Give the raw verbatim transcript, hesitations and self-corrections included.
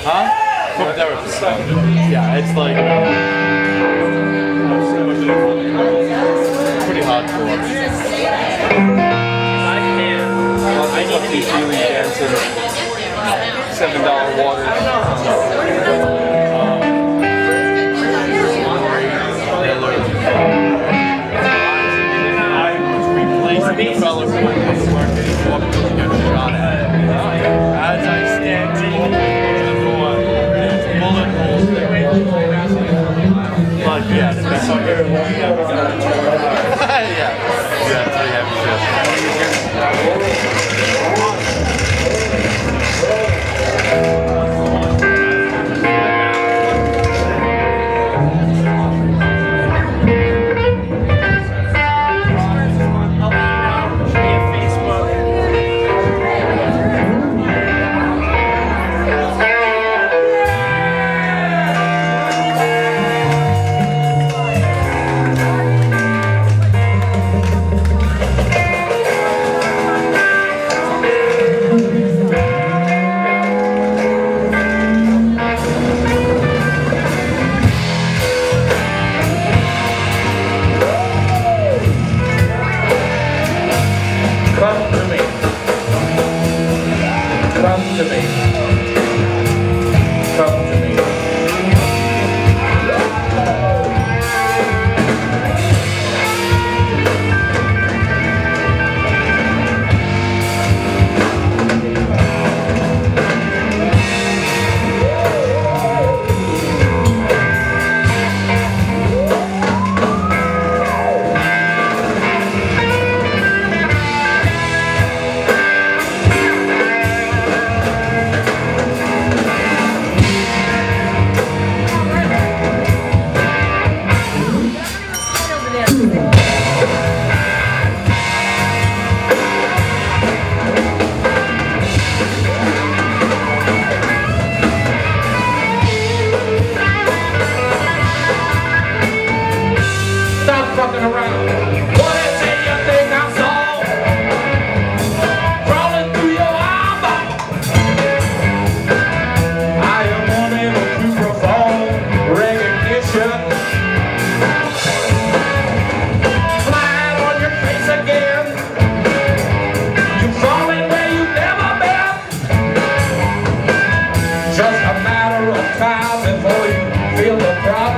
Huh? Yeah, it's like pretty hardcore. I need to see Sully dancing. Seven dollar water. The fellow who went to the market and walked to get a shot at it. As I stand to the door, there's bullet holes there. But yeah, that's how you're walking out. Yeah, yeah, pretty heavy Just a matter of time before you feel the problem.